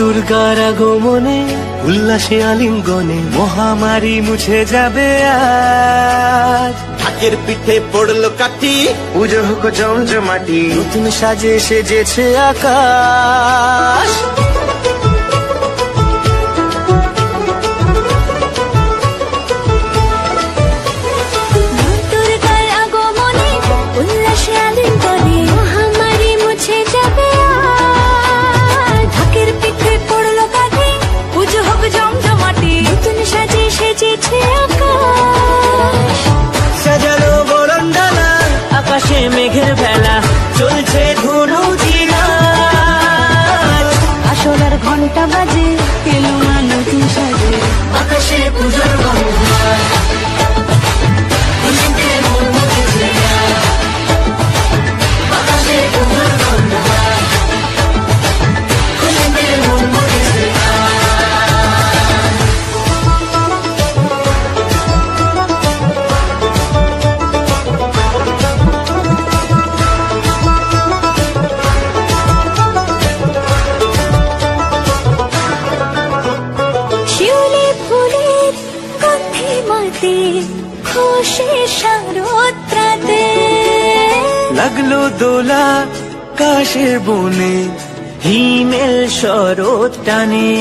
দুর্গার আগমনে উল্লাসে আলিঙ্গনে মহামারী মুছে যাবে আজ। ঢাকের পিঠে পড়লো কাঠি, পুজো হোক জমজমাটি, নতুন সাজে সেজেছে আকাশ। মেঘের বেলা চলছে ধুনু জিনা, আসলার ঘন্টা বাজে এলো নতুন সাজে, আকাশে পুজোর খুশি শারদরাতে লাগলো দোলা কাশের বনে, হিমেল শরৎ টানে।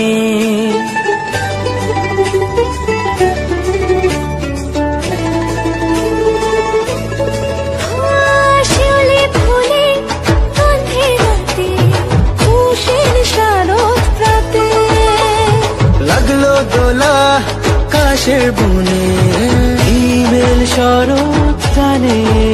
শিউলি ফুলে গন্ধে রাতে খুশির শারদরাতে লাগলো দোলা কাশের বনে, হিমেল শরৎ টানে।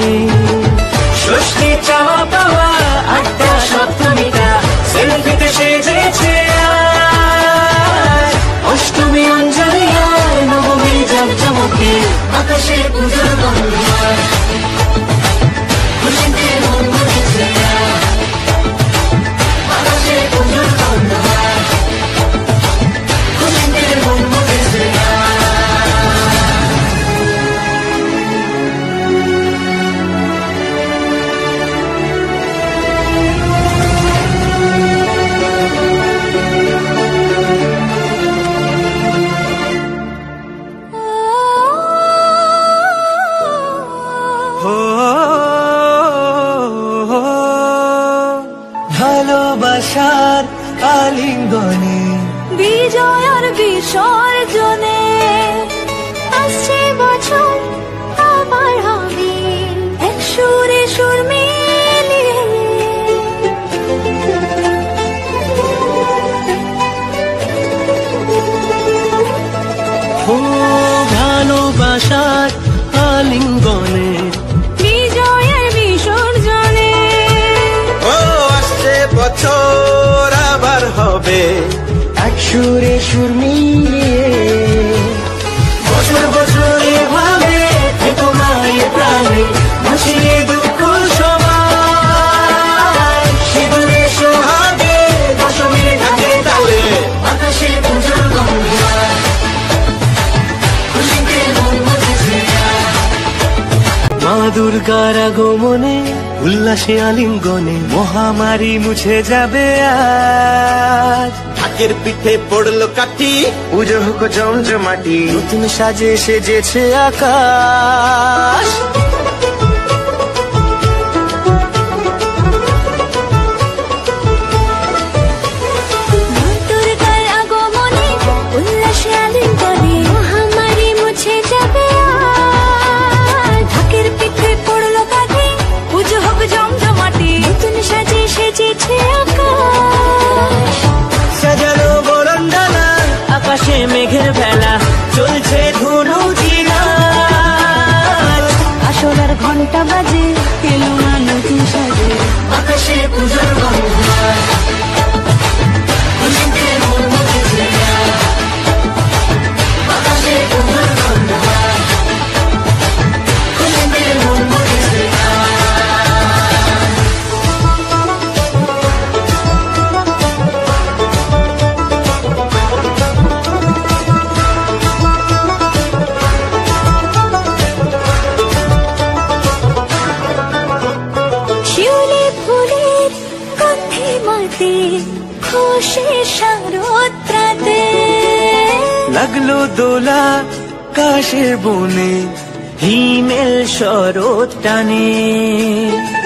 ষষ্ঠী চাওয়া পাওয়া আড্ডা সপ্তমীটা সেলফিতে সেজেছে আজ। অষ্টমী অঞ্জলি আর নবমী জাঁকজমকে আকাশে পুজোর গন্ধ। খুশিতে মন ভরেছে আকাশে পুজোর গন্ধ, খুশিতে মন ভরেছে। ভালোবাসার আলিঙ্গনে বিজয় আর বিসর্জনে আসছে বছর আবার হবে এক সুরে সুর মিলিয়ে। ভালোবাসার আলিঙ্গনে বিজয় আর বিসর্জনে ও আসছে বছর আবার হবে এক সুরে সুর মিলিয়ে। বছর বছর এভাবে থেকো মায়ের প্রাণে, ভাসিয়ে দুঃখ সবাই। সিঁদুরে সোহাগে দশমীর ঢাকে তালে আকাশে পুজোর গন্ধ। খুশিতে মন ভরেছে মা দুর্গার আগমনে উল্লাসে আলিঙ্গনে মহামারী মুছে যাবে আজ। ঢাকের পিঠে পড়লো কাঠি, পুজো হোক জমজমাটি, নতুন সাজে সেজেছে আকাশ। দুর্গার আগমনে উল্লাসে আলিঙ্গনে মহামারী মুছে যাবে আজ। ঢাকের পিঠে পড়লো কাঠি, পুজো হোক জমজমাটি, নতুন সাজে সেজেছে আকাশ। সাজানো বরণডালা আকাশে মেঘের বেলা চলছে ধুনু জিনা, আসলার ঘন্টা বাজে এলো নতুন সাজে, আকাশে পুজোর গন্ধ। খুশিতে মন ভরেছে আকাশে পুজোর গন্ধ, খুশিতে মন ভরেছে। শিউলি ফুলের গন্ধে মাতে খুশি শরৎ রাতে লাগলো দোলা কাশের বনে হিমেল শরৎ টানে।